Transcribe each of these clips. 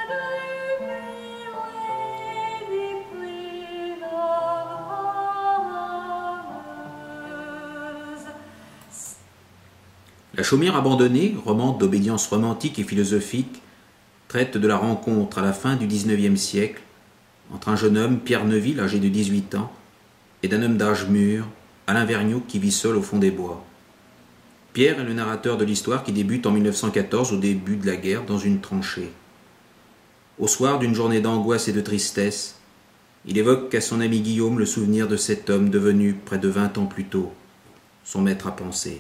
La Chaumière abandonnée, roman d'obédience romantique et philosophique, traite de la rencontre à la fin du XIXe siècle entre un jeune homme, Pierre Neuville, âgé de 18 ans, et d'un homme d'âge mûr, Alain Vergniaud, qui vit seul au fond des bois. Pierre est le narrateur de l'histoire qui débute en 1914, au début de la guerre, dans une tranchée. Au soir d'une journée d'angoisse et de tristesse, il évoque à son ami Guillaume le souvenir de cet homme devenu, près de 20 ans plus tôt, son maître à penser.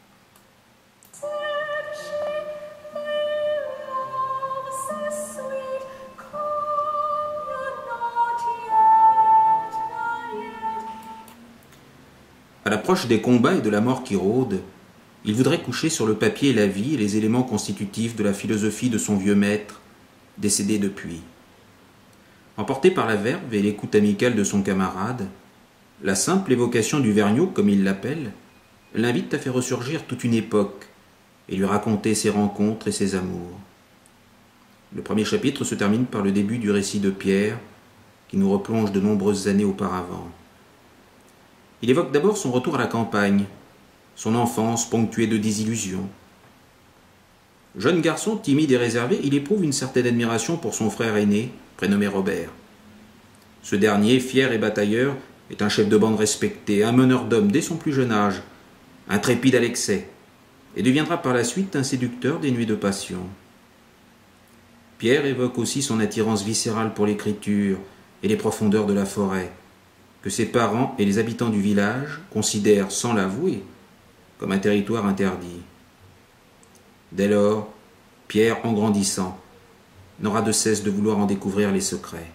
À l'approche des combats et de la mort qui rôde, il voudrait coucher sur le papier la vie et les éléments constitutifs de la philosophie de son vieux maître, décédé depuis. Emporté par la verve et l'écoute amicale de son camarade, la simple évocation du Vergniaud, comme il l'appelle, l'invite à faire ressurgir toute une époque et lui raconter ses rencontres et ses amours. Le premier chapitre se termine par le début du récit de Pierre, qui nous replonge de nombreuses années auparavant. Il évoque d'abord son retour à la campagne, son enfance ponctuée de désillusions. Jeune garçon timide et réservé, il éprouve une certaine admiration pour son frère aîné, prénommé Robert. Ce dernier, fier et batailleur, est un chef de bande respecté, un meneur d'hommes dès son plus jeune âge, intrépide à l'excès, et deviendra par la suite un séducteur dénué de passion. Pierre évoque aussi son attirance viscérale pour l'écriture et les profondeurs de la forêt, que ses parents et les habitants du village considèrent, sans l'avouer, comme un territoire interdit. Dès lors, Pierre, en grandissant, n'aura de cesse de vouloir en découvrir les secrets.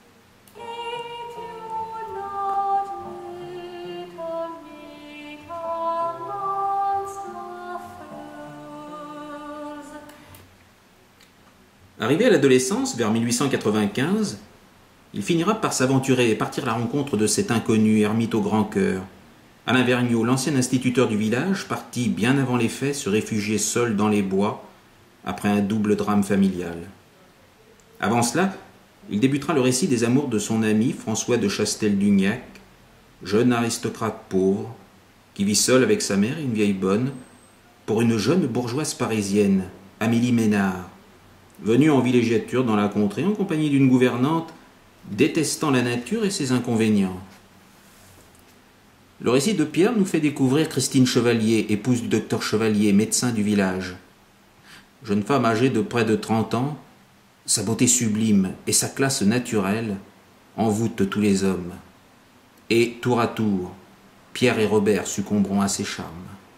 Arrivé à l'adolescence, vers 1895, il finira par s'aventurer et partir à la rencontre de cet inconnu ermite au grand cœur. Alain Vergniaud, l'ancien instituteur du village, parti bien avant les faits, se réfugier seul dans les bois, après un double drame familial. Avant cela, il débutera le récit des amours de son ami François de Chastel-Dugnac, jeune aristocrate pauvre, qui vit seul avec sa mère et une vieille bonne, pour une jeune bourgeoise parisienne, Amélie Ménard, venue en villégiature dans la contrée en compagnie d'une gouvernante détestant la nature et ses inconvénients. Le récit de Pierre nous fait découvrir Christine Chevalier, épouse du docteur Chevalier, médecin du village. Jeune femme âgée de près de 30 ans, sa beauté sublime et sa classe naturelle envoûtent tous les hommes. Et, tour à tour, Pierre et Robert succomberont à ses charmes.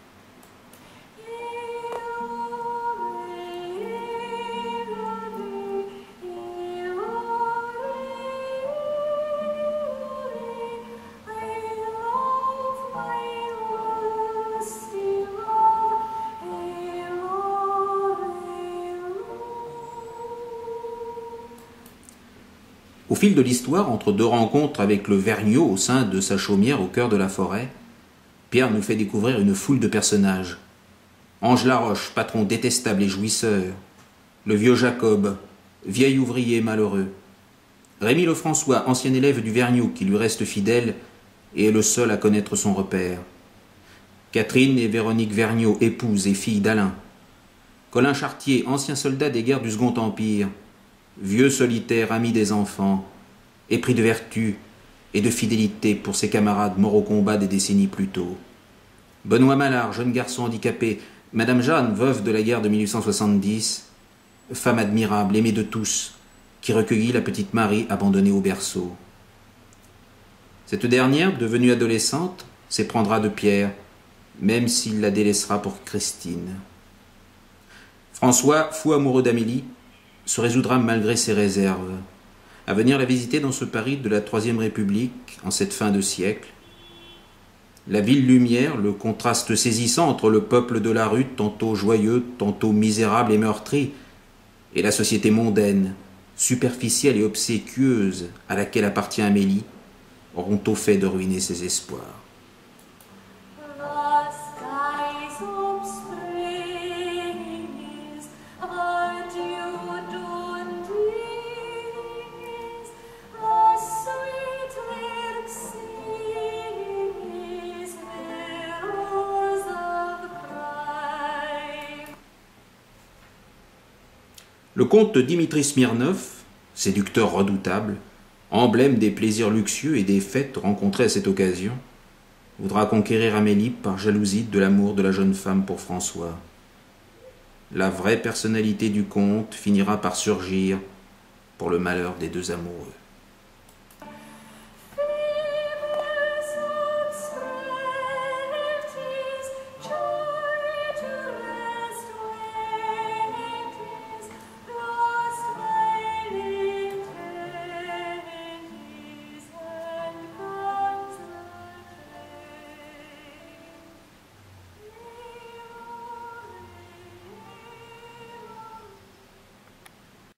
Au fil de l'histoire, entre deux rencontres avec le Vergniaud au sein de sa chaumière au cœur de la forêt, Pierre nous fait découvrir une foule de personnages. Ange Laroche, patron détestable et jouisseur. Le vieux Jacob, vieil ouvrier malheureux. Rémy Lefrançois, ancien élève du Vergniaud qui lui reste fidèle et est le seul à connaître son repère. Catherine et Véronique Vergniaud, épouses et filles d'Alain. Colin Chartier, ancien soldat des guerres du Second Empire, vieux solitaire, ami des enfants, épris de vertu et de fidélité pour ses camarades morts au combat des décennies plus tôt. Benoît Mallard, jeune garçon handicapé, Madame Jeanne, veuve de la guerre de 1870, femme admirable, aimée de tous, qui recueillit la petite Marie abandonnée au berceau. Cette dernière, devenue adolescente, s'éprendra de Pierre, même s'il la délaissera pour Christine. François, fou amoureux d'Amélie, se résoudra malgré ses réserves à venir la visiter dans ce Paris de la Troisième République en cette fin de siècle. La ville lumière, le contraste saisissant entre le peuple de la rue, tantôt joyeux, tantôt misérable et meurtri, et la société mondaine, superficielle et obséquieuse à laquelle appartient Amélie, auront au fait de ruiner ses espoirs. Le comte Dimitri Smirnov, séducteur redoutable, emblème des plaisirs luxueux et des fêtes rencontrées à cette occasion, voudra conquérir Amélie par jalousie de l'amour de la jeune femme pour François. La vraie personnalité du comte finira par surgir pour le malheur des deux amoureux.